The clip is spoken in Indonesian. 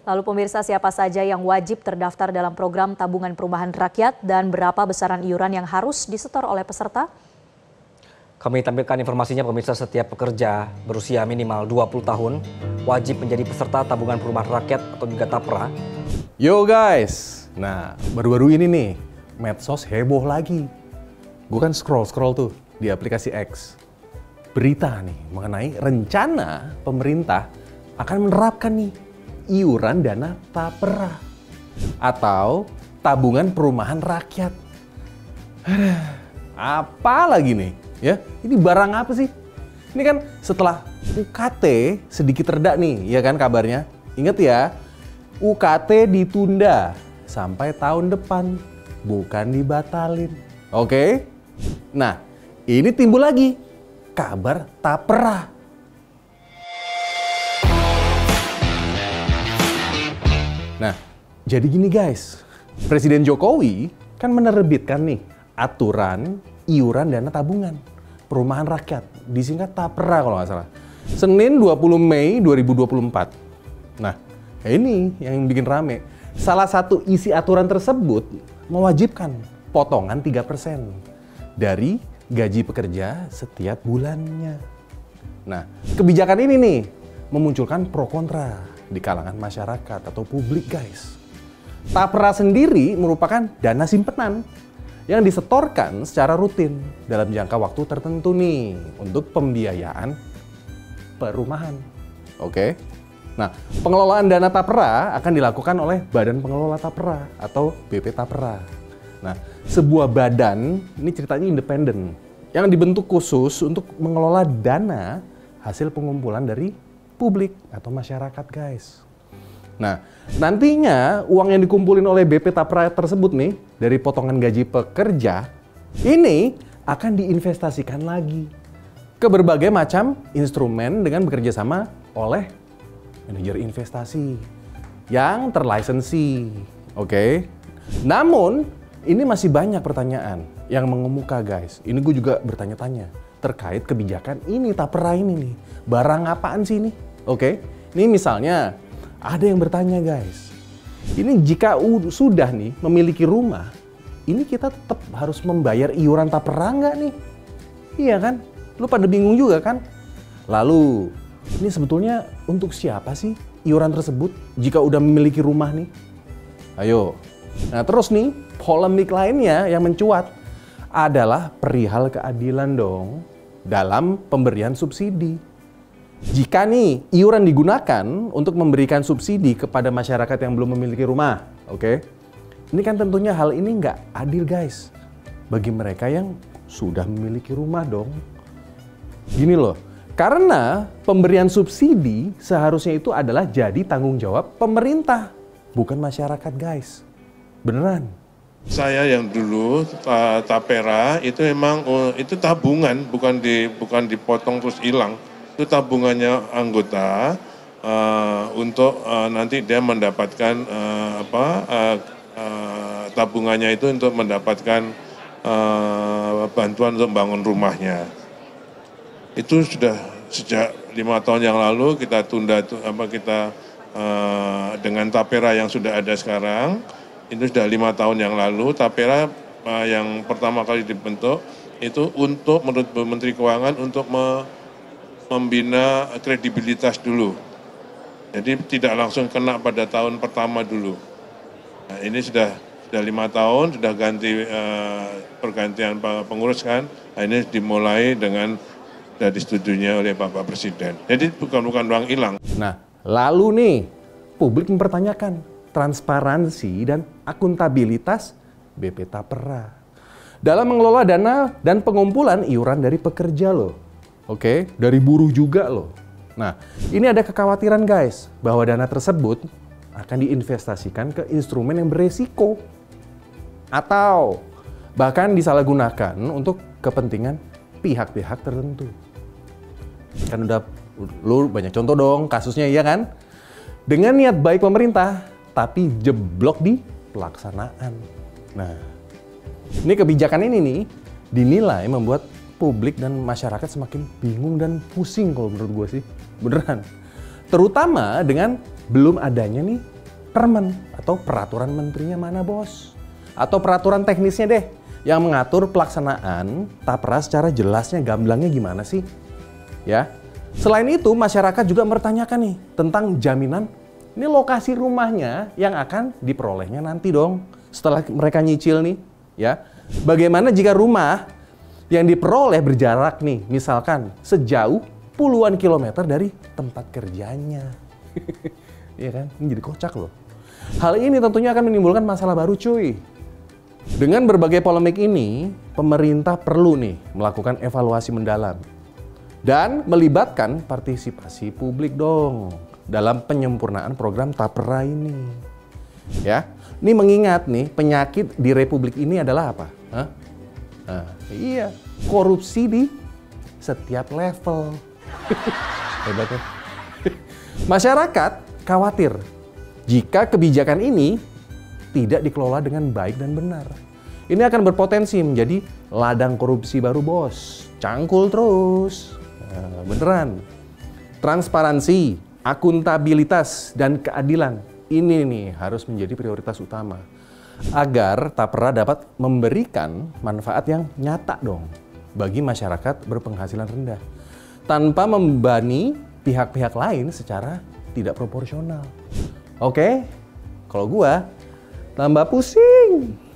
Lalu pemirsa, siapa saja yang wajib terdaftar dalam program tabungan perumahan rakyat dan berapa besaran iuran yang harus disetor oleh peserta? Kami tampilkan informasinya pemirsa. Setiap pekerja berusia minimal 20 tahun wajib menjadi peserta tabungan perumahan rakyat atau juga TAPRA. Yo guys, nah baru-baru ini nih medsos heboh lagi. Gue kan scroll tuh di aplikasi X. Berita nih mengenai rencana pemerintah akan menerapkan nih iuran dana TAPRA atau tabungan perumahan rakyat. Apa lagi nih? Ya, ini barang apa sih? Ini kan setelah UKT sedikit reda nih, ya kan kabarnya. Ingat ya, UKT ditunda sampai tahun depan, bukan dibatalin. Oke? Nah, ini timbul lagi kabar TAPRA. Nah, jadi gini guys, Presiden Jokowi kan menerbitkan nih aturan iuran dana tabungan perumahan rakyat, disingkat TAPRA kalau nggak salah. Senin 20 Mei 2024. Nah, ini yang bikin rame. Salah satu isi aturan tersebut mewajibkan potongan 3% dari gaji pekerja setiap bulannya. Nah, kebijakan ini nih memunculkan pro kontra di kalangan masyarakat atau publik guys. TAPRA sendiri merupakan dana simpenan yang disetorkan secara rutin dalam jangka waktu tertentu nih untuk pembiayaan perumahan. Oke. Nah, pengelolaan dana TAPRA akan dilakukan oleh Badan Pengelola TAPRA atau BP TAPRA. Nah, sebuah badan, ini ceritanya independen, yang dibentuk khusus untuk mengelola dana hasil pengumpulan dari publik atau masyarakat guys. Nah, nantinya uang yang dikumpulin oleh BP TAPRA tersebut nih dari potongan gaji pekerja ini akan diinvestasikan lagi ke berbagai macam instrumen dengan bekerja sama oleh manajer investasi yang terlisensi. Oke. Namun, ini masih banyak pertanyaan yang mengemuka guys. Ini gue juga bertanya-tanya terkait kebijakan ini TAPRA ini nih. Barang apaan sih ini? Oke. Ini misalnya ada yang bertanya guys. Ini jika sudah nih memiliki rumah, ini kita tetap harus membayar iuran TAPRA nggak nih? Iya kan? Lu pada bingung juga kan? Lalu, ini sebetulnya untuk siapa sih iuran tersebut jika udah memiliki rumah nih? Ayo. Nah terus nih, polemik lainnya yang mencuat adalah perihal keadilan dong dalam pemberian subsidi. Jika nih iuran digunakan untuk memberikan subsidi kepada masyarakat yang belum memiliki rumah, oke? Ini kan tentunya hal ini nggak adil guys bagi mereka yang sudah memiliki rumah dong. Gini loh, karena pemberian subsidi seharusnya itu adalah jadi tanggung jawab pemerintah, bukan masyarakat guys. Beneran. Saya yang dulu TAPRA itu memang itu tabungan, bukan dipotong terus hilang. Itu tabungannya anggota untuk nanti dia mendapatkan tabungannya itu untuk mendapatkan bantuan untuk bangun rumahnya. Itu sudah sejak 5 tahun yang lalu kita tunda dengan TAPRA yang sudah ada sekarang. Itu sudah 5 tahun yang lalu. TAPRA yang pertama kali dibentuk itu untuk menurut Menteri Keuangan untuk membina kredibilitas dulu. Jadi tidak langsung kena pada tahun pertama dulu. Nah, ini sudah 5 tahun, sudah ganti pergantian pengurus kan. Nah, ini dimulai dengan sudah disetujuinya oleh Bapak Presiden. Jadi bukan uang hilang. Nah, lalu nih publik mempertanyakan transparansi dan akuntabilitas BP TAPRA dalam mengelola dana dan pengumpulan iuran dari pekerja loh. Oke, dari buruh juga loh. Nah, ini ada kekhawatiran guys bahwa dana tersebut akan diinvestasikan ke instrumen yang beresiko atau bahkan disalahgunakan untuk kepentingan pihak-pihak tertentu. Kan udah lu banyak contoh dong kasusnya, iya kan? Dengan niat baik pemerintah, tapi jeblok di pelaksanaan. Nah, ini kebijakan ini nih dinilai membuat publik dan masyarakat semakin bingung dan pusing kalau menurut gue sih. Beneran. Terutama dengan belum adanya nih Permen atau peraturan menterinya mana bos? Atau peraturan teknisnya deh yang mengatur pelaksanaan tapera secara jelasnya, gamblangnya gimana sih? Ya. Selain itu, masyarakat juga bertanyakan nih tentang jaminan ini lokasi rumahnya yang akan diperolehnya nanti dong setelah mereka nyicil nih, ya. Bagaimana jika rumah yang diperoleh berjarak nih, misalkan sejauh puluhan kilometer dari tempat kerjanya. Iya kan? Ini jadi kocak loh. Hal ini tentunya akan menimbulkan masalah baru cuy. Dengan berbagai polemik ini, pemerintah perlu nih melakukan evaluasi mendalam dan melibatkan partisipasi publik dong dalam penyempurnaan program tapera ini. Ya, ini mengingat nih penyakit di Republik ini adalah apa? Hah? Nah, iya, korupsi di setiap level. Hebatnya. Masyarakat khawatir jika kebijakan ini tidak dikelola dengan baik dan benar. Ini akan berpotensi menjadi ladang korupsi baru bos. Cangkul terus. Nah, beneran. Transparansi, akuntabilitas, dan keadilan. Ini nih harus menjadi prioritas utama. Agar tapera dapat memberikan manfaat yang nyata dong bagi masyarakat berpenghasilan rendah. Tanpa membebani pihak-pihak lain secara tidak proporsional. Oke? Kalau gua tambah pusing.